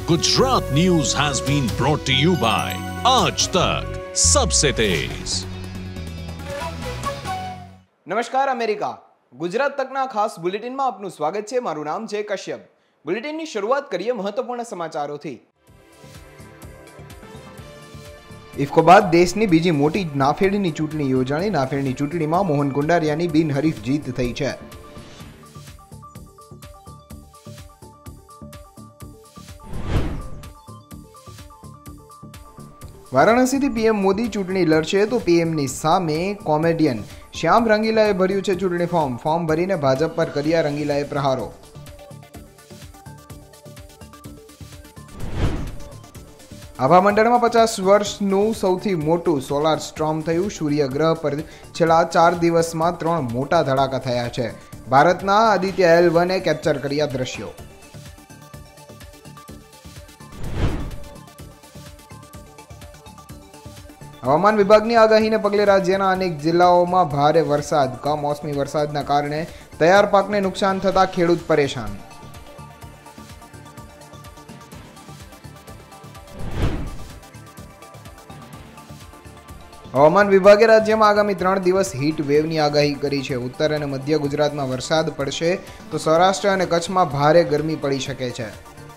Gujarat news has been brought to you by आज तक सबसे तेज। નમસ્કાર અમેરિકા ગુજરાત તકના ખાસ બુલેટિનમાં આપનું સ્વાગત છે। મારું નામ છે કશ્યપ। બુલેટિનની શરૂઆત કરીએ મહત્વપૂર્ણ સમાચારોથી। ઇફકો બાદ દેશની બીજી મોટી નાફેડની ચૂંટણી યોજાણી। નાફેડની ચૂંટણીમાં મોહન કુંડારિયાની બિનહરીફ જીત થઈ છે। વારાણસીથી પીએમ મોદી ચૂંટણી લડશે તો પીએમની સામે કોમેડિયન શ્યામ રંગીલાએ ભર્યું છે ચૂંટણી ફોર્મ ભરીને ભાજપ પર કર્યા રંગીલાએ પ્રહારો। આભા મંડળમાં 50 વર્ષનું સૌથી મોટું સોલાર સ્ટોર્મ થયું। સૂર્યગ્રહ પર છેલ્લા 4 દિવસમાં 3 મોટા ધડાકા થયા છે। ભારતના આદિત્ય L1એ કેપ્ચર કર્યા દ્રશ્યો। હવામાન વિભાગની આગાહીને પગલે રાજ્યના અનેક જિલ્લાઓમાં ભારે વરસાદ। કમોસમી વરસાદના કારણે તૈયાર પાકને નુકસાન થતા ખેડૂત પરેશાન। હવામાન વિભાગે રાજ્યમાં આગામી 3 દિવસ હીટ વેવની આગાહી કરી છે। ઉત્તર અને મધ્ય ગુજરાતમાં વરસાદ પડશે તો સૌરાષ્ટ્ર અને કચ્છમાં ભારે ગરમી પડી શકે છે।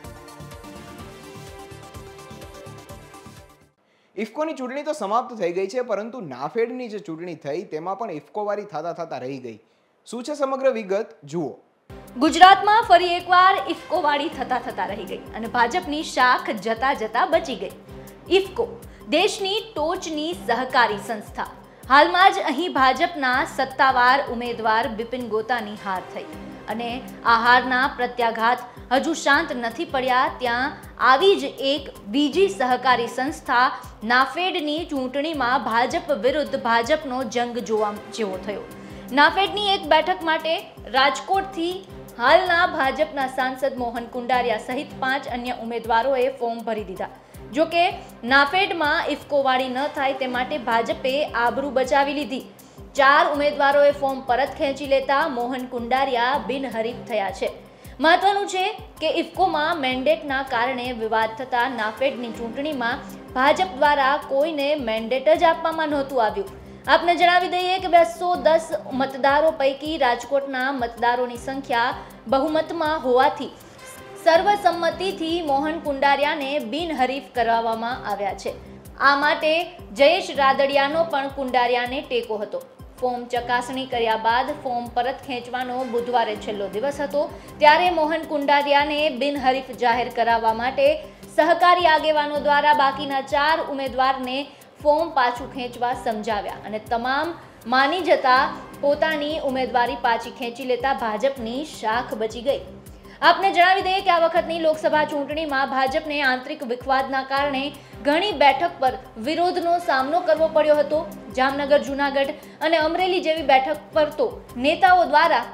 ઇફકોની ચૂંટણી તો સમાપ્ત થઈ ગઈ છે, પરંતુ નાફેડની જે ચૂંટણી થઈ તેમાં પણ ઇફકોવારી થતા રહી ગઈ। શું છે સમગ્ર વિગત જુઓ। ગુજરાતમાં ફરી એકવાર ઇફકોવાળી થતા રહી ગઈ અને ભાજપની શાખ જતા બચી ગઈ। ઇફકો દેશની ટોચની સહકારી સંસ્થા। હાલમાં જ અહીં ભાજપના સત્તાવાર ઉમેદવાર બિપિન ગોતાની હાર થઈ અને આ હારના પ્રત્યાઘાત હજુ શાંત નથી પડ્યા ત્યાં આવી જ એક બીજી સહકારી સંસ્થા નાફેડની ચૂંટણીમાં ભાજપ વિરુદ્ધ ભાજપનો જંગ જોવા જેવો થયો। નાફેડની એક બેઠક માટે રાજકોટથી હાલના ભાજપના સાંસદ મોહન કુંડારિયા સહિત 5 અન્ય ઉમેદવારોએ ફોર્મ ભરી દીધા। જોકે નાફેડમાં ઇફકોવાળી ન થાય તે માટે ભાજપે આબરૂ બચાવી લીધી। 4 ઉમેદવારોએ ફોર્મ પરત ખેંચી લેતા મોહન કુંડારિયા બિનહરીફ થયા છે। મહત્વનું છે કે ઇફકોમાં મેન્ડેટના કારણે વિવાદ થતા નાફેડની ચૂંટણીમાં ભાજપ દ્વારા કોઈને મેન્ડેટ જ આપવામાં નહોતું આવ્યું। આપને જણાવી દઈએ કે 210 મતદારો પૈકી રાજકોટના મતદારોની સંખ્યા બહુમતમાં હોવાથી સર્વસંમતિથી મોહન કુંડારિયાને બિનહરીફ કરવામાં આવ્યા છે। આ માટે જયેશ રાદડિયાનો પણ કુંડારિયાને ટેકો હતો। ફોર્મ ચકાસણી કર્યા બાદ ફોર્મ પરત ખેંચવાનો બુધવારે છેલ્લો દિવસ હતો ત્યારે મોહન કુંડારિયાને બિનહરીફ જાહેર કરાવવા માટે સહકારી આગેવાનો દ્વારા બાકીના 4 ઉમેદવારને ફોર્મ પાછું ખેંચવા સમજાવ્યા અને તમામ માની જતા પોતાની ઉમેદવારી પાછી ખેંચી લેતા ભાજપની શાખ બચી ગઈ। આપને જણાવી દઈએ કે આ વખતની લોકસભા ચૂંટણીમાં ભાજપને આંતરિક વિખવાદના કારણે ઘણી બેઠક પર વિરોધનો સામનો કરવો પડ્યો હતો। જામનગર, જૂનાગઢ અને અમરેલી જેવી બેઠક પર તો નેતાઓ દ્વારા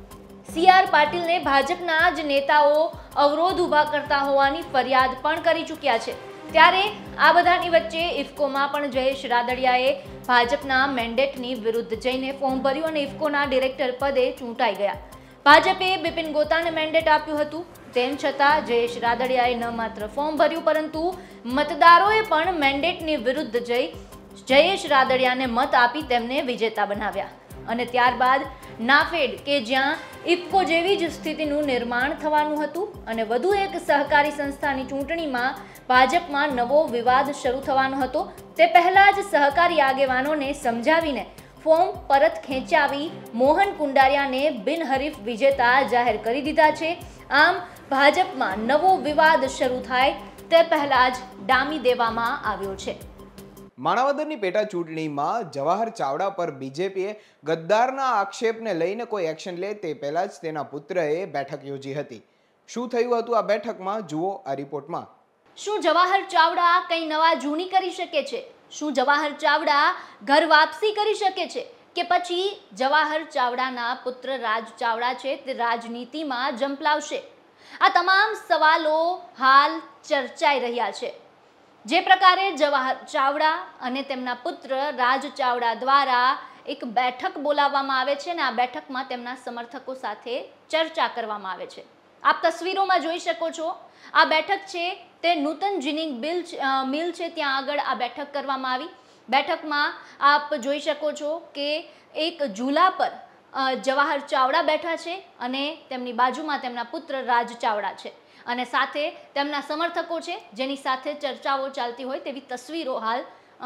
CR પાટીલને ભાજપના જ નેતાઓ અવરોધ ઊભા કરતા હોવાની ફરિયાદ પણ કરી ચૂક્યા છે। ત્યારે આ બધાની વચ્ચે ઇફકોમાં પણ જયેશ રાદડિયાએ ભાજપના મેન્ડેટની વિરુદ્ધ જઈને ફોર્મ ભર્યું અને ઇફકોના ડિરેક્ટર પદે ચૂંટાઈ ગયા। ભાજપે બિપિન ગોતાને મેન્ડેટ આપ્યું હતું, તેમ છતાં જયેશ રાદડિયાએ ન માત્ર ફોર્મ ભર્યું પરંતુ મતદારોએ પણ મેન્ડેટની વિરુદ્ધ જઈ જયેશ રાદડિયાને મત આપી તેમને વિજેતા બનાવ્યા અને ત્યારબાદ નાફેડ કે જ્યાં ઇફકો જેવી જ સ્થિતિનું નિર્માણ થવાનું હતું અને વધુ એક સહકારી સંસ્થાની ચૂંટણીમાં ભાજપમાં નવો વિવાદ શરૂ થવાનો હતો તે પહેલા જ સહકારી આગેવાનોને સમજાવીને ફોર્મ પરત ખેંચાવી મોહન કુંડારિયાને બિનહરીફ વિજેતા જાહેર કરી દીધા છે। આમ ભાજપમાં નવો વિવાદ શરૂ થાય તે પહેલા જ ડામી દેવામાં આવ્યો છે। માણાવદરની પેટા ચૂંટણીમાં જવાહર ચાવડા પર બીજેપીએ ગદ્દારના આક્ષેપને લઈને કોઈ એક્શન લે તે પહેલા જ તેના પુત્રએ બેઠક યોજી હતી। શું થયું હતું આ બેઠકમાં જુઓ આ રિપોર્ટમાં। શું જવાહર ચાવડા કંઈ નવા જૂની કરી શકે છે? શું જવાહર ચાવડા ઘર વાપસી કરી શકે છે કે પછી જવાહર ચાવડાના પુત્ર રાજ ચાવડા છે તે રાજનીતિમાં ઝંપલાવશે? આ તમામ સવાલો હાલ ચર્ચાઈ રહ્યા છે। જે પ્રકારે જવાહર ચાવડા અને તેમના પુત્ર રાજ ચાવડા દ્વારા એક બેઠક બોલાવવામાં આવે છે અને આ બેઠકમાં તેમના સમર્થકો સાથે ચર્ચા કરવામાં આવે છે। આપ તસવીરોમાં જોઈ શકો છો આ બેઠક છે તે નૂતન જીનિંગ મિલ છે ત્યાં આગળ આ બેઠક કરવામાં આવી. બેઠકમાં આપ જોઈ શકો છો કે એક ઝૂલા પર જવાહર ચાવડા બેઠા છે અને તેમની બાજુમાં તેમના પુત્ર રાજ ચાવડા છે અને સાથે તેમના સમર્થકો છે જેની સાથે ચર્ચાઓ ચાલતી હોય તેવી તસવીરો હાલ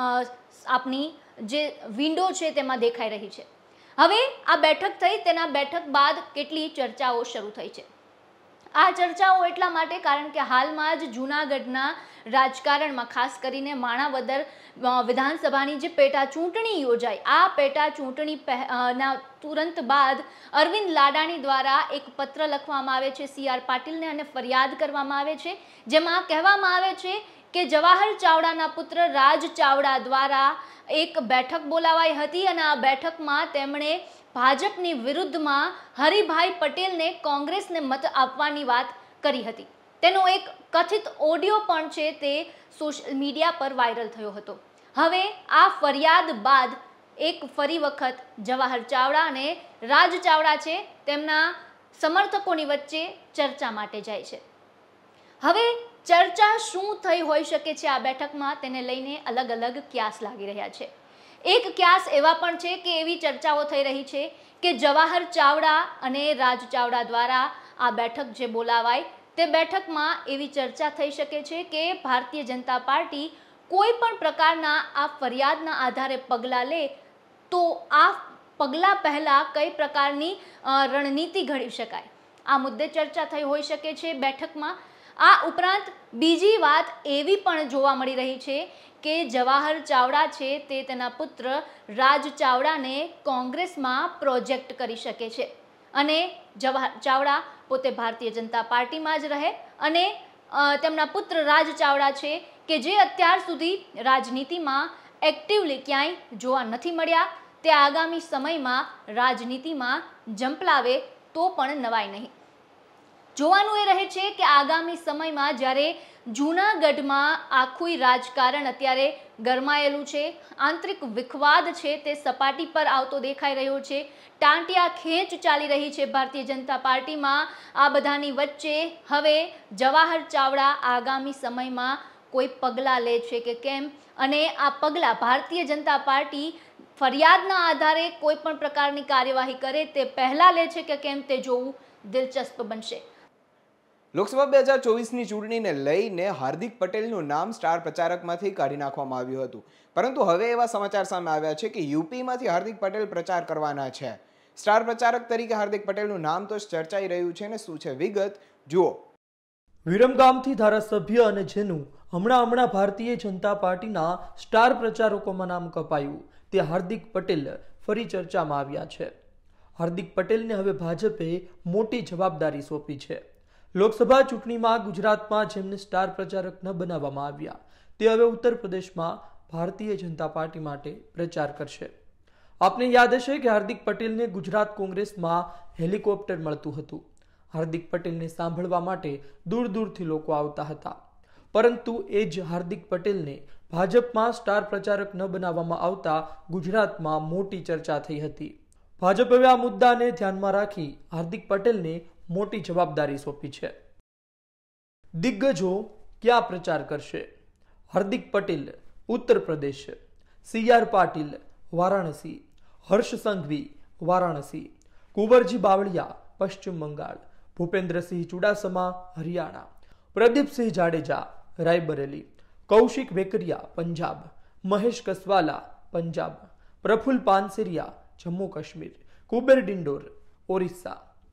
આપની જે વિન્ડો છે તેમાં દેખાઈ રહી છે. હવે આ બેઠક થઈ, તેના બેઠક બાદ કેટલી ચર્ચાઓ શરૂ થઈ છે. આ ચર્ચાઓ એટલા માટે કારણ કે હાલમાં જ જૂનાગઢના રાજકારણમાં ખાસ કરીને માણાવદર વિધાનસભાની જે પેટા ચૂંટણી યોજાઈ, આ પેટા ચૂંટણી ના તુરંત બાદ અરવિંદ લાડાણી દ્વારા એક પત્ર લખવામાં આવે છે CR પાટીલને અને ફરિયાદ કરવામાં આવે છે, જેમાં કહેવામાં આવે છે કે જવાહર ચાવડાના પુત્ર રાજ ચાવડા દ્વારા એક બેઠક બોલાવાઈ હતી અને આ બેઠકમાં તેમણે ભાજપની વિરુદ્ધમાં હરિભાઈ પટેલને કોંગ્રેસને મત આપવાની વાત કરી હતી. તેનો એક કથિત ઓડિયો પણ છે તે સોશિયલ મીડિયા પર વાયરલ થયો હતો. હવે આ ફરિયાદ બાદ એક ફરી વખત જવાહર ચાવડા અને રાજ ચાવડા છે તેમના સમર્થકોની વચ્ચે ચર્ચા માટે જાય છે. હવે ચર્ચા શું થઈ હોઈ શકે છે આ બેઠકમાં, તેને લઈને અલગ અલગ ક્યાસ લાગી રહ્યા છે. એક ક્યાસ એવા પણ છે કે એવી ચર્ચાઓ થઈ રહી છે કે જવાહર ચાવડા અને રાજ ચાવડા દ્વારા આ બેઠક જે બોલાવાય તે બેઠકમાં એવી ચર્ચા થઈ શકે છે કે ભારતીય જનતા પાર્ટી કોઈ પણ પ્રકારના આ ફરિયાદના આધારે પગલાં લે તો આ પગલાં પહેલાં કઈ પ્રકારની રણનીતિ ઘડી શકાય, આ મુદ્દે ચર્ચા થઈ હોઈ શકે છે બેઠકમાં. આ ઉપરાંત બીજી વાત એવી પણ જોવા મળી રહી છે કે જવાહર ચાવડા છે તે તેના પુત્ર રાજ ચાવડાને કોંગ્રેસમાં પ્રોજેક્ટ કરી શકે છે અને જવાહર ચાવડા પોતે ભારતીય જનતા પાર્ટીમાં જ રહે અને તેમના પુત્ર રાજ ચાવડા છે કે જે અત્યાર સુધી રાજનીતિમાં એક્ટિવલી ક્યાંય જોવા નથી મળ્યા, તે આગામી સમયમાં રાજનીતિમાં ઝંપલાવે તો પણ નવાય નહીં. જોવાનું એ રહે છે કે આગામી સમયમાં જ્યારે જૂનાગઢમાં આખું રાજકારણ અત્યારે ગરમાયેલું છે, આંતરિક વિખવાદ છે તે સપાટી પર આવતો દેખાઈ રહ્યો છે, ટાંટિયા ખેંચ ચાલી રહી છે ભારતીય જનતા પાર્ટીમાં. આ બધાની વચ્ચે હવે જવાહર ચાવડા આગામી સમયમાં કોઈ પગલાં લે છે કે કેમ અને આ પગલાં ભારતીય જનતા પાર્ટી ફરિયાદના આધારે કોઈ પણ પ્રકારની કાર્યવાહી કરે તે પહેલાં લે છે કે કેમ તે જોવું દિલચસ્પ બનશે. લોકસભા 2024ની ચૂંટણીને લઈને હાર્દિક પટેલનું નામ સ્ટાર પ્રચારકમાંથી કાઢી નાખવામાં આવ્યું હતું, પરંતુ હવે એવા સમાચાર સામે આવ્યા છે કે યુપીમાંથી હાર્દિક પટેલ પ્રચાર કરવાના છે. સ્ટાર પ્રચારક તરીકે હાર્દિક પટેલનું નામ તો ચર્ચાઈ રહ્યું છે ને શું છે વિગત જુઓ. વિરમગામથી ધારાસભ્ય અને જેનું હમણાં ભારતીય જનતા પાર્ટીના સ્ટાર પ્રચારકોમાં નામ કપાયું તે હાર્દિક પટેલ ફરી ચર્ચામાં આવ્યા છે. હાર્દિક પટેલને હવે ભાજપે મોટી જવાબદારી સોંપી છે. લોકસભા ચૂંટણીમાં ગુજરાતમાં જેમને સ્ટાર પ્રચારક ન બનાવવામાં આવ્યા તે હવે ઉત્તર પ્રદેશમાં ભારતીય જનતા પાર્ટી માટે પ્રચાર કરશે. આપને યાદ હશે કે હાર્દિક પટેલને ગુજરાત કોંગ્રેસમાં હેલિકોપ્ટર મળતું હતું. હાર્દિક પટેલને સાંભળવા માટે દૂર દૂરથી લોકો આવતા હતા, પરંતુ એ જ હાર્દિક પટેલને ભાજપમાં સ્ટાર પ્રચારક ન બનાવવામાં આવતા ગુજરાતમાં મોટી ચર્ચા થઈ હતી. ભાજપ હવે આ મુદ્દાને ધ્યાનમાં રાખી હાર્દિક પટેલને મોટી જવાબદારી સોંપી છે. દિગ્ગજો ક્યાં પ્રચાર કરશે? હાર્દિક પટેલ ઉત્તર પ્રદેશ, CR પાટીલ વારાણસી, હર્ષ સંઘવી વારાણસી, કુંવરજી બાવળિયા પશ્ચિમ બંગાળ, ભૂપેન્દ્રસિંહ ચુડાસમા હરિયાણા, પ્રદીપસિંહ જાડેજા રાયબરેલી, કૌશિક વેકરિયા પંજાબ, મહેશ કસવાલા પંજાબ, પ્રફુલ્લ પાનસેરિયા જમ્મુ કાશ્મીર, કુબેર ડિંડોર ઓરિસ્સા.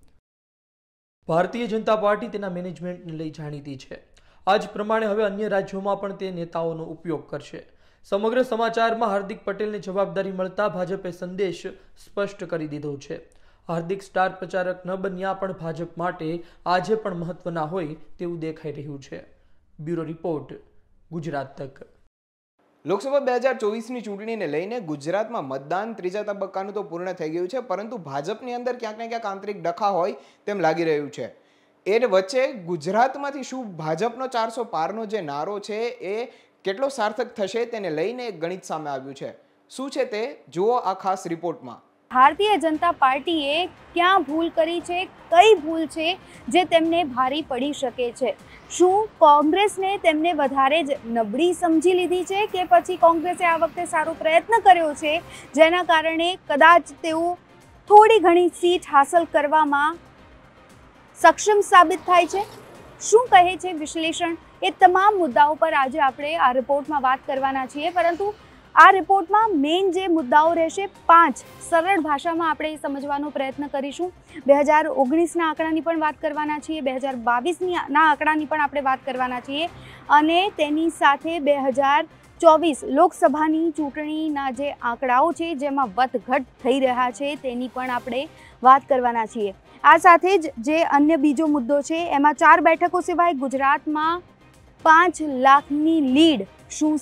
ભારતીય જનતા પાર્ટી તેના મેનેજમેન્ટને લઈ જાણીતી છે. આ જ પ્રમાણે હવે અન્ય રાજ્યોમાં પણ તે નેતાઓનો ઉપયોગ કરશે. સમગ્ર સમાચારમાં હાર્દિક પટેલને જવાબદારી મળતા ભાજપે સંદેશ સ્પષ્ટ કરી દીધો છે. હાર્દિક સ્ટાર પ્રચારક ન બન્યા પણ ભાજપ માટે આજે પણ મહત્વના હોય તેવું દેખાઈ રહ્યું છે. બ્યુરો રિપોર્ટ, ગુજરાત તક. લોકસભા 2024ની ચૂંટણીને લઈને ગુજરાતમાં મતદાન ત્રીજા તબક્કાનું તો પૂર્ણ થઈ ગયું છે, પરંતુ ભાજપની અંદર ક્યાંક ને ક્યાંક આંતરિક ડખા હોય તેમ લાગી રહ્યું છે. એ વચ્ચે ગુજરાતમાંથી શું ભાજપનો 400 પારનો જે નારો છે એ કેટલો સાર્થક થશે તેને લઈને એક ગણિત સામે આવ્યું છે. શું છે તે જુઓ આ ખાસ રિપોર્ટમાં. ભારતીય જનતા પાર્ટીએ ક્યાં ભૂલ કરી છે, કઈ ભૂલ છે જે તેમને ભારી પડી શકે છે? શું કોંગ્રેસને તેમને વધારે જ નબળી સમજી લીધી છે કે પછી કોંગ્રેસે આ વખતે સારો પ્રયત્ન કર્યો છે જેના કારણે કદાચ તેઓ થોડી ઘણી સીટ હાંસલ કરવામાં સક્ષમ સાબિત થાય છે? શું કહે છે વિશ્લેષણ? એ તમામ મુદ્દાઓ પર આજે આપણે આ રિપોર્ટમાં વાત કરવાના છીએ, પરંતુ આ રિપોર્ટમાં મેઇન જે મુદ્દાઓ રહેશે 5 સરળ ભાષામાં આપણે સમજવાનો પ્રયત્ન કરીશું. 2019ના આંકડાની પણ વાત કરવાના છીએ, 2022ના આંકડાની પણ આપણે વાત કરવાના છીએ અને તેની સાથે 2024 લોકસભાની ચૂંટણીના જે આંકડાઓ છે જેમાં વધઘટ થઈ રહ્યા છે તેની પણ આપણે વાત કરવાના છીએ. આ સાથે જ જે અન્ય બીજો મુદ્દો છે એમાં 4 બેઠકો સિવાય ગુજરાતમાં 5 લાખની લીડ શું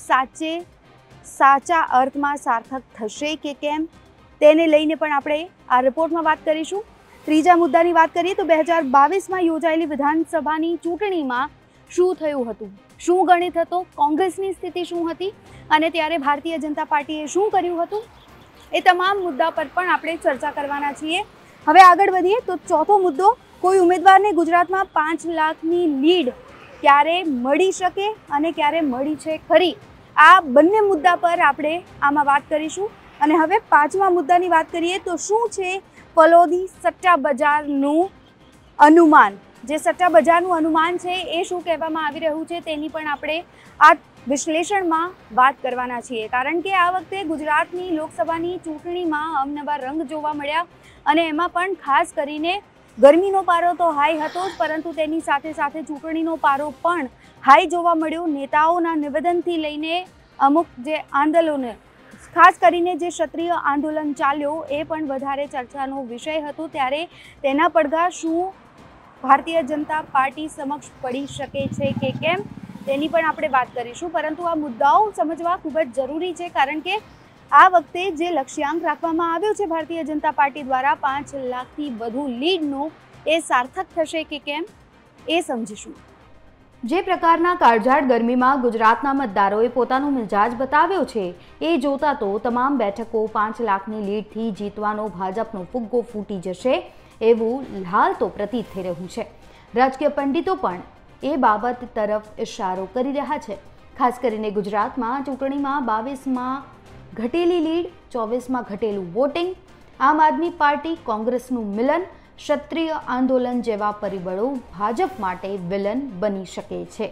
સાચા અર્થમાં સાર્થક થશે કે કેમ, તેને લઈને પણ આપણે આ રિપોર્ટમાં વાત કરીશું. ત્રીજા મુદ્દાની વાત કરીએ તો 2022માં યોજાયેલી વિધાનસભાની ચૂંટણીમાં શું થયું હતું, શું ગણિત હતો, કોંગ્રેસની સ્થિતિ શું હતી અને ત્યારે ભારતીય જનતા પાર્ટીએ શું કર્યું હતું, એ તમામ મુદ્દા પર પણ આપણે ચર્ચા કરવાના છીએ. હવે આગળ વધીએ તો ચોથો મુદ્દો, કોઈ ઉમેદવારને ગુજરાતમાં 5 લાખની લીડ ક્યારે મળી શકે અને ક્યારે મળી છે ખરી, આ બંને મુદ્દા પર આપણે આમાં વાત કરીશું. અને હવે 5મા મુદ્દાની વાત કરીએ તો શું છે ફલોદી સટ્ટા બજારનું અનુમાન. જે સટ્ટા બજારનું અનુમાન છે એ શું કહેવામાં આવી રહ્યું છે તેની પણ આપણે આ વિશ્લેષણમાં વાત કરવાના છીએ, કારણ કે આ વખતે ગુજરાતની લોકસભાની ચૂંટણીમાં અવનવા રંગ જોવા મળ્યા અને એમાં પણ ખાસ કરીને ગરમીનો પારો તો હાઈ હતો જ, પરંતુ તેની સાથે સાથે ચૂંટણીનો પારો પણ હાઈ જોવા મળ્યો. નેતાઓના નિવેદનથી લઈને અમુક જે આંદોલનો, ખાસ કરીને જે ક્ષત્રિય આંદોલન ચાલ્યો એ પણ વધારે ચર્ચાનો વિષય હતો. ત્યારે તેના પડઘા શું ભારતીય જનતા પાર્ટી સમક્ષ પડી શકે છે કે કેમ તેની પણ આપણે વાત કરીશું. પરંતુ આ મુદ્દાઓ સમજવા ખૂબ જ જરૂરી છે, કારણ કે આ વખતે જે લક્ષ્યાંક રાખવામાં આવ્યો છે ભારતીય જનતા પાર્ટી દ્વારા 5 લાખથી વધુ લીડનો, એ સાર્થક થશે કે કેમ એ સમજીશું. જે પ્રકારના કાળઝાળ ગરમીમાં ગુજરાતના મતદારોએ પોતાનો મિજાજ બતાવ્યો છે એ જોતા તો તમામ બેઠકો 5 લાખની લીડથી જીતવાનો ભાજપનો ફુગ્ગો ફૂટી જશે એવું હાલ તો પ્રતીત થઈ રહ્યું છે. રાજકીય પંડિતો પણ એ બાબત તરફ ઇશારો કરી રહ્યા છે. ખાસ કરીને ગુજરાતમાં ચૂંટણીમાં 22માં ઘટેલી લીડ, 24માં ઘટેલું વોટિંગ, આમ આદમી પાર્ટી કોંગ્રેસનું મિલન, ક્ષત્રિય આંદોલન જેવા પરિબળો ભાજપ માટે વિલન બની શકે છે.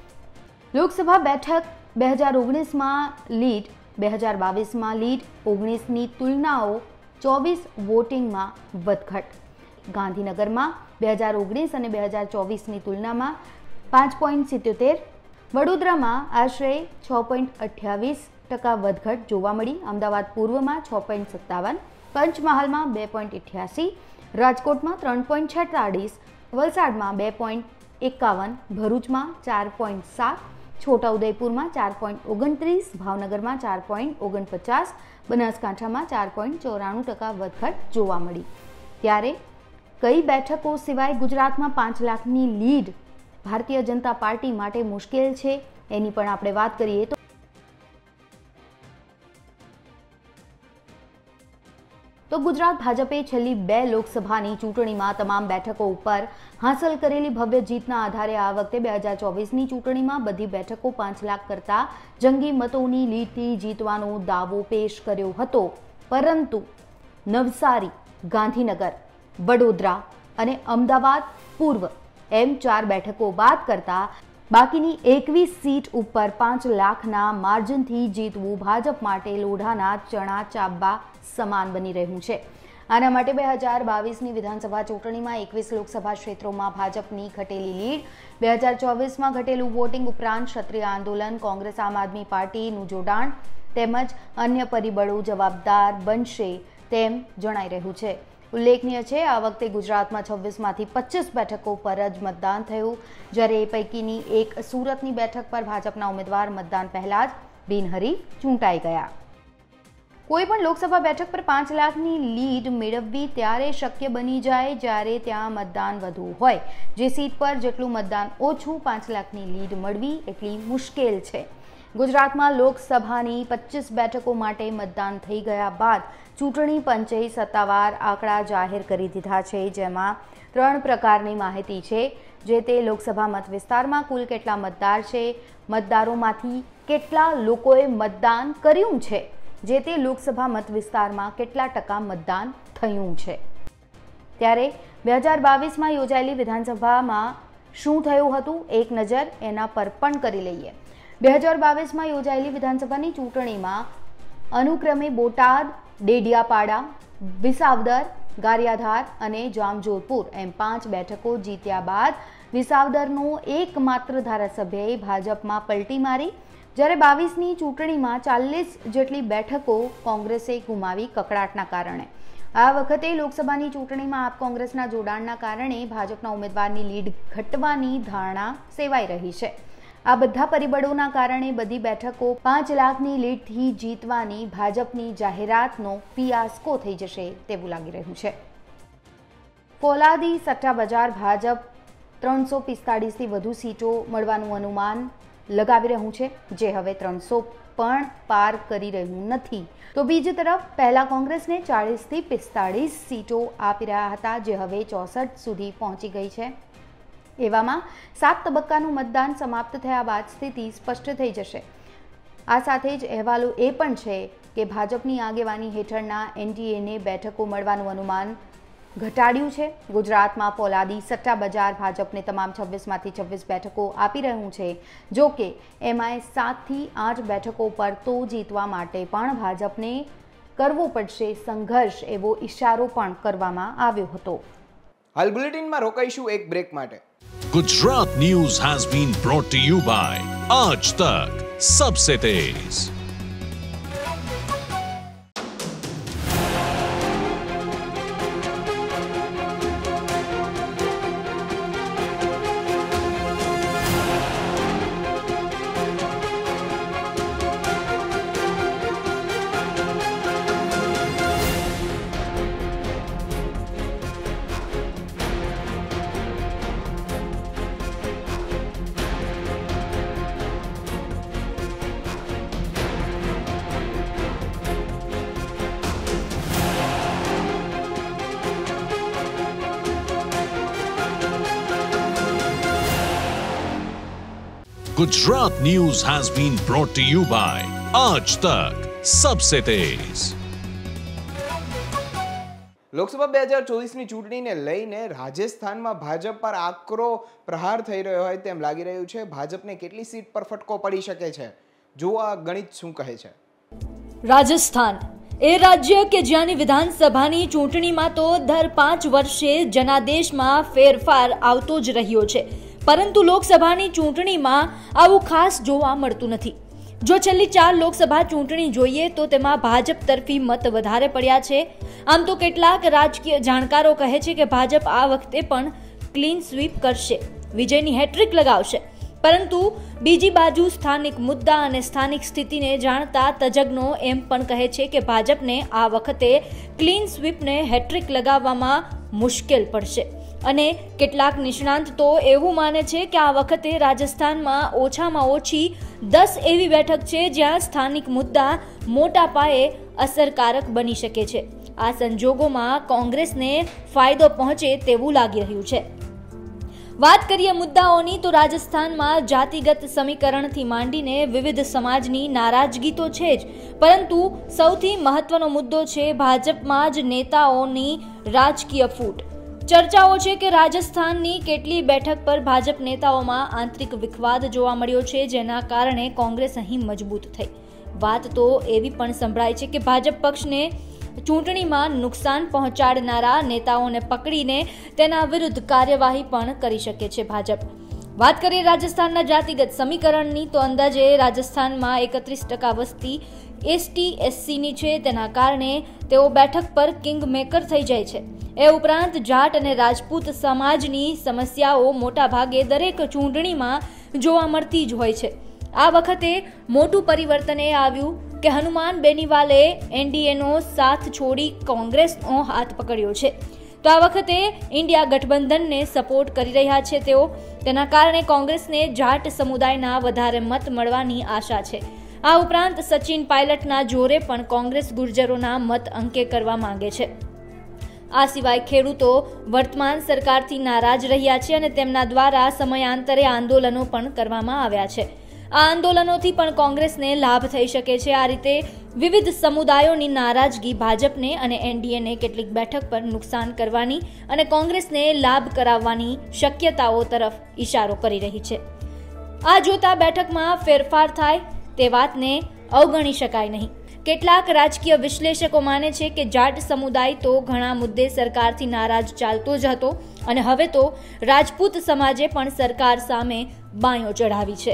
લોકસભા બેઠક 2019માં લીડ, 2022માં લીડ, 19ની તુલનાઓ 24 વોટિંગમાં વધઘટ. ગાંધીનગરમાં 2019 અને 2024ની તુલનામાં 5.77, વડોદરામાં આશરે 6.28% વધઘટ જોવા મળી. અમદાવાદ પૂર્વમાં 6.57, પંચમહાલમાં 2.88, રાજકોટમાં 3.46, વલસાડમાં 2.51, ભરૂચમાં 4.7, છોટાઉદેપુરમાં 4.29, ભાવનગરમાં 4.49, બનાસકાંઠામાં 4.94% વધઘટ જોવા મળી. ત્યારે કઈ બેઠકો સિવાય ગુજરાતમાં 5 લાખની લીડ ભારતીય જનતા પાર્ટી માટે મુશ્કેલ છે એની પણ આપણે વાત કરીએ તો ગુજરાત ભાજપે છેલ્લી 2 લોકસભાની ચૂંટણીમાં તમામ બેઠકો ઉપર હાંસલ કરેલી ભવ્ય જીતના આધારે આ વખતે 2024ની ચૂંટણીમાં બધી બેઠકો 5 લાખ કરતા જંગી મતોની લીડથી જીતવાનો દાવો પેશ કર્યો હતો. પરંતુ નવસારી, ગાંધીનગર, વડોદરા અને અમદાવાદ પૂર્વ એમ 4 બેઠકો બાદ કરતા બાકીની 21 સીટ ઉપર 5 લાખના માર્જિનથી જીતવું ભાજપ માટે લોઢાના ચણા ચાબા સમાન બની રહ્યું છે. આના માટે 2022ની વિધાનસભા ચૂંટણીમાં 21 લોકસભા ક્ષેત્રોમાં ભાજપની ઘટેલી લીડ, 2024માં ઘટેલું વોટિંગ ઉપરાંત ક્ષત્રિય આંદોલન, કોંગ્રેસ આમ આદમી પાર્ટીનું જોડાણ તેમજ અન્ય પરિબળો જવાબદાર બનશે તેમ જણાઈ રહ્યું છે. ઉલ્લેખનીય છે આ વખતે ગુજરાતમાં 26માંથી 25 બેઠકો પર જ મતદાન થયું, જ્યારે એ પૈકીની એક સુરતની બેઠક પર ભાજપના ઉમેદવાર મતદાન પહેલા જ બિનહરીફ ચૂંટાઈ ગયા. કોઈ પણ લોકસભા બેઠક પર 5 લાખની લીડ મેળવવી ત્યારે શક્ય બની જાય જ્યારે ત્યાં મતદાન વધુ હોય. જે સીટ પર જેટલું મતદાન ઓછું, 5 લાખની લીડ મળવી એટલી મુશ્કેલ છે. ગુજરાતમાં લોકસભાની 25 બેઠકો માટે મતદાન થઈ ગયા બાદ ચૂંટણી પંચે સત્તાવાર આંકડા જાહેર કરી દીધા છે, જેમાં 3 પ્રકારની માહિતી છે. જે તે લોકસભા મત વિસ્તારમાં કુલ કેટલા મતદાર છે, મતદારોમાંથી કેટલા લોકોએ મતદાન કર્યું છે, જે તે લોકસભા મત વિસ્તારમાં કેટલા ટકા મતદાન થયું છે. ત્યારે 2022માં યોજાયેલી વિધાનસભામાં શું થયું હતું, એક નજર એના પર પણ કરી લઈએ. 2022માં યોજાયેલી વિધાનસભાની ચૂંટણીમાં અનુક્રમે બોટાદ, ડેડિયાપાડા, વિસાવદર, ગારિયાધાર અને જામજોધપુર એમ 5 બેઠકો જીત્યા બાદ વિસાવદરનો એકમાત્ર ધારાસભ્યએ ભાજપમાં પલટી મારી, જ્યારે 22ની ચૂંટણીમાં 40 જેટલી બેઠકો કોંગ્રેસે ગુમાવી કકળાટના કારણે. આ વખતે લોકસભાની ચૂંટણીમાં આપ કોંગ્રેસના જોડાણના કારણે ભાજપના ઉમેદવારની લીડ ઘટવાની ધારણા સેવાઈ રહી છે. આ બધા પરિબળોના કારણે બધી બેઠકો 5 લાખની લીડથી જીતવાની ભાજપની જાહેરાતનો ફિયાસ્કો થઈ જશે તેવું લાગી રહ્યું છે. ફોલાદી સટ્ટા બજાર ભાજપ 345થી વધુ સીટો મળવાનું અનુમાન લગાવી રહ્યું છે, જે હવે 300 પણ પાર કરી રહ્યું નથી. તો બીજી તરફ પહેલા કોંગ્રેસને 40થી 45 સીટો આપી રહ્યા હતા, જે હવે 64 સુધી પહોંચી ગઈ છે. એવામાં 7 તબક્કાનું મતદાન સમાપ્ત થયા બાદ સ્થિતિ સ્પષ્ટ થઈ જશે. આ સાથે જ અહેવાલો એ પણ છે કે ભાજપની આગેવાની હેઠળના એનડીએને બેઠકો મળવાનું અનુમાન ઘટાડ્યું છે. ગુજરાતમાં ફોલાદી સટ્ટા બજાર ભાજપને તમામ 26માંથી 26 બેઠકો આપી રહ્યું છે. જો કે એમાં 7થી 8 બેઠકો પર તો જીતવા માટે પણ ભાજપને કરવો પડશે સંઘર્ષ, એવો ઇશારો પણ કરવામાં આવ્યો હતો. હાલ બુલેટિનમાં રોકાઈશું એક બ્રેક માટે. Gujarat News has been brought to you by Aaj Tak, Sabse Tez. Gujarat News has been brought to you by Aaj Tak, Sabse Tez. Lok Sabha 2024ની ચૂંટણીને લઈને રાજસ્થાનમાં ભાજપ પર આકરો પ્રહાર થઈ રહ્યો હોય તેમ લાગી રહ્યું છે. ભાજપને કેટલી સીટ પર ફટકો પડી શકે છે, જો આ ગણિત શું કહે છે. રાજસ્થાન એ રાજ્ય કે જ્યાંની વિધાનસભાની ચૂંટણીમાં તો દર 5 વર્ષે જનાદેશમાં ફેરફાર આવતો જ રહ્યો છે, પરંતુ લોકસભાની ચૂંટણીમાં આવું ખાસ જોવા મળતું નથી. જો છેલ્લી 4 લોકસભા ચૂંટણી જોઈએ તો તેમાં ભાજપ તરફી મત વધારે પડ્યા છે. આમ તો કેટલાક રાજકીય જાણકારો કહે છે કે ભાજપ આ વખતે પણ ક્લીન સ્વીપ કરશે, વિજયની હેટ્રિક લગાવશે. પરંતુ બીજી બાજુ સ્થાનિક મુદ્દા અને સ્થાનિક સ્થિતિને જાણતા તજજ્ઞો એમ પણ કહે છે કે ભાજપને આ વખતે ક્લીન સ્વીપને હેટ્રિક લગાવવામાં મુશ્કેલ પડશે. અને કેટલાક નિષ્ણાંત તો એવું માને છે કે આ વખતે રાજસ્થાનમાં ઓછામાં ઓછી 10 એવી બેઠક છે જ્યાં સ્થાનિક મુદ્દા મોટા પાયે અસરકારક બની શકે છે. આ સંજોગોમાં કોંગ્રેસને ફાયદો પહોંચે તેવું લાગી રહ્યું છે. વાત કરીએ મુદ્દાઓની તો રાજસ્થાનમાં જાતિગત સમીકરણથી માંડીને વિવિધ સમાજની નારાજગી તો છે જ, પરંતુ સૌથી મહત્વનો મુદ્દો છે ભાજપમાં જ નેતાઓની રાજકીય ફૂટ. ચર્ચાઓ છે કે રાજસ્થાનની કેટલી બેઠક પર ભાજપ નેતાઓમાં આંતરિક વિખવાદ જોવા મળ્યો છે, જેના કારણે કોંગ્રેસ અહીં મજબૂત થઈ. વાત તો એવી પણ સંભળાય છે કે ભાજપ પક્ષને ચૂંટણીમાં નુકસાન પહોંચાડનારા નેતાઓને પકડીને તેના વિરુદ્ધ કાર્યવાહી પણ કરી શકે છે ભાજપ. વાત કરીએ રાજસ્થાનના જાતિગત સમીકરણની તો અંદાજે રાજસ્થાનમાં 31% વસ્તી ST/SCની છે, તેના કારણે તેઓ બેઠક પર કિંગ મેકર થઈ જાય છે. એ ઉપરાંત જાટ અને રાજપૂત સમાજની સમસ્યાઓ મોટા ભાગે દરેક ચૂંટણીમાં જોવા મળતી જ હોય છે. આ વખતે મોટું પરિવર્તન એ આવ્યું કે હનુમાન બેનીવાલે એનડીએનો સાથ છોડી કોંગ્રેસનો હાથ પકડ્યો છે. તો આ વખતે ઇન્ડિયા ગઠબંધનને સપોર્ટ કરી રહ્યા છે તેઓ. તેના કારણે કોંગ્રેસને જાટ સમુદાયના વધારે મત મળવાની આશા છે. આ ઉપરાંત સચિન પાયલટના જોરે પણ કોંગ્રેસ ગુર્જરોના મત અંકે કરવા માંગે છે. આ સિવાય ખેડૂતો વર્તમાન સરકારથી નારાજ રહ્યા છે અને તેમના દ્વારા સમયાંતરે આંદોલનો પણ કરવામાં આવ્યા છે. આ આંદોલનોથી પણ કોંગ્રેસને લાભ થઈ શકે છે. આ રીતે વિવિધ સમુદાયોની નારાજગી ભાજપને અને એનડીએને કેટલીક બેઠક પર નુકસાન કરવાની અને કોંગ્રેસને લાભ કરાવવાની શક્યતાઓ તરફ ઇશારો કરી રહી છે. આ જોતા બેઠકમાં ફેરફાર થાય તે વાતને અવગણી શકાય નહીં. કેટલાક રાજકીય વિશ્લેષકો માને છે કે જાટ સમુદાય તો ઘણા મુદ્દે સરકારથી નારાજ ચાલતો જ હતો અને હવે તો રાજપૂત સમાજે પણ સરકાર સામે બાંયો ચઢાવી છે.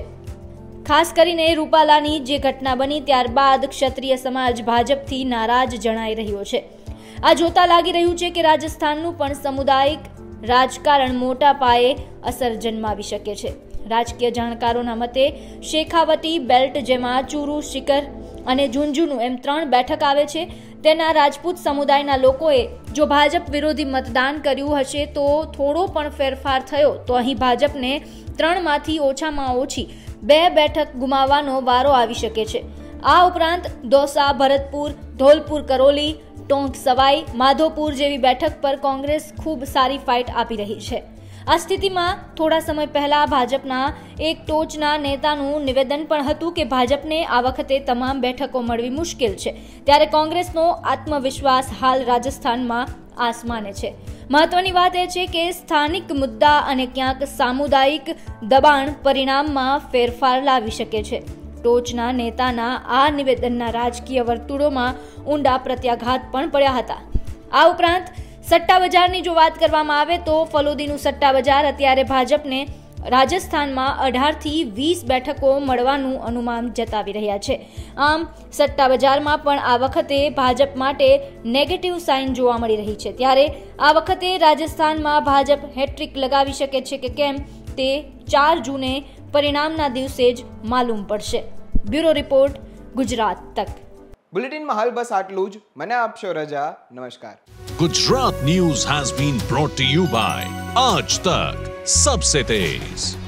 ખાસ કરીને રૂપાલાની જે ઘટના બની ત્યારબાદ ક્ષત્રિય સમાજ ભાજપથી નારાજ જણાઈ રહ્યો છે. આ જોતા લાગી રહ્યું છે કે રાજસ્થાનનું પણ સામુદાયિક રાજકારણ મોટા પાયે અસર જન્માવી શકે છે. રાજકીય જાણકારોના મતે શેખાવતી બેલ્ટ, જેમાં ચૂરુ, શિકર અને ઝુંઝુનુ એમ 3 બેઠક આવે છે, તેના રાજપૂત સમુદાયના લોકોએ જો ભાજપ વિરોધી મતદાન કર્યું હશે તો થોડો પણ ફેરફાર થયો તો અહીં ભાજપને 3માંથી ઓછામાં ઓછી 2 બેઠક ગુમાવવાનો વારો આવી શકે છે. આ ઉપરાંત દોસા, ભરતપુર, ધોલપુર, કરોલી, ટોંક, સવાઈ માધોપુર જેવી બેઠક પર કોંગ્રેસ ખૂબ સારી ફાઇટ આપી રહી છે. આ સ્થિતિમાં થોડા સમય પહેલા ભાજપના એક ટોચના નેતાનું નિવેદન પણ હતું કે ભાજપને આ વખતે તમામ બેઠકો મળવી મુશ્કેલ છે. ત્યારે કોંગ્રેસનો આત્મવિશ્વાસ હાલ રાજસ્થાનમાં આસમાને છે. મહત્વની વાત એ છે કે સ્થાનિક મુદ્દા અને ક્યાંક સામુદાયિક દબાણ પરિણામમાં ફેરફાર લાવી શકે છે. ટોચના નેતાના આ નિવેદનના રાજકીય વર્તુળોમાં ઊંડા પ્રત્યાઘાત પણ પડ્યા હતા. આ ઉપરાંત સટ્ટા બજારની જો વાત કરવામાં આવે તો ફલોદીનું સટ્ટા બજાર અત્યારે ભાજપને રાજસ્થાનમાં 18થી 20 બેઠકો મળવાનું અનુમાન જતાવી રહ્યા છે. આમ સટ્ટા બજારમાં પણ આ વખતે ભાજપ માટે નેગેટિવ સાઇન જોવા મળી રહી છે. ત્યારે આ વખતે રાજસ્થાનમાં ભાજપ હેટ્રિક લગાવી શકે છે કે કેમ તે 4 જૂને પરિણામના દિવસે જ માલુમ પડશે. બ્યુરો રિપોર્ટ, ગુજરાત તક. બુલેટિનમાં હાલ બસ આટલું જ. મને આપશો રજા. નમસ્કાર. Gujarat News has been brought to you by Aaj Tak, Sabse Tez.